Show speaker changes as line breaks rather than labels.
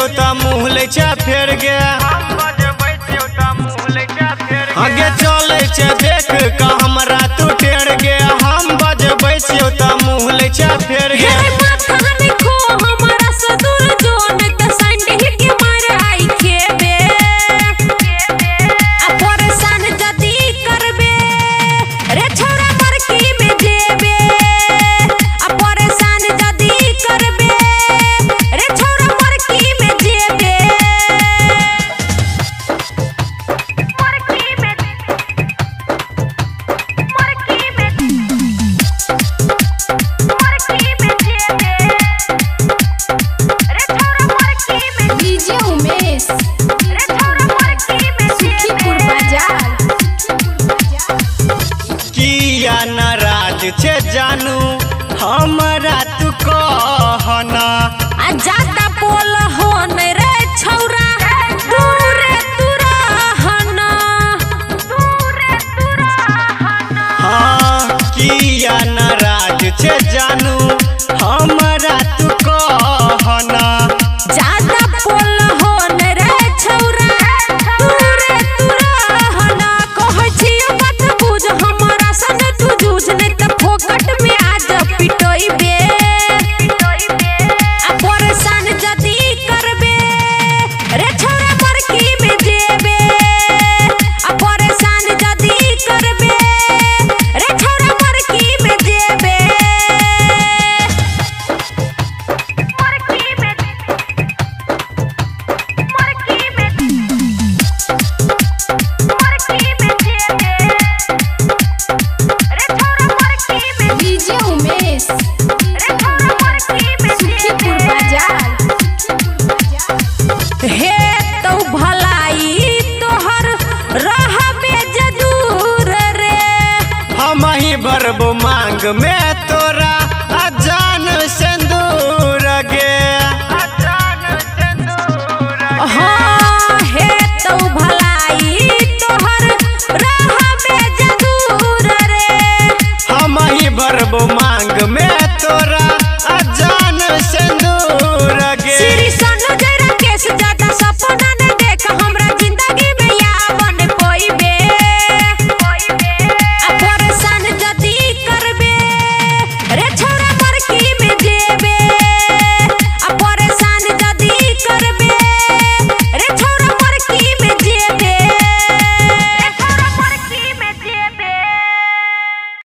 त मुँह ले फेर गे आगे चले छे देख का हमरा तू टेढ़ गे हम बजबै छियो त मुँह ले फेर गे नाराज छे जानू हमरा तू कहना
ज्यादा बोल हो न रे छौरा दूरे तुरहना
हाँ किया नाराज छे जानू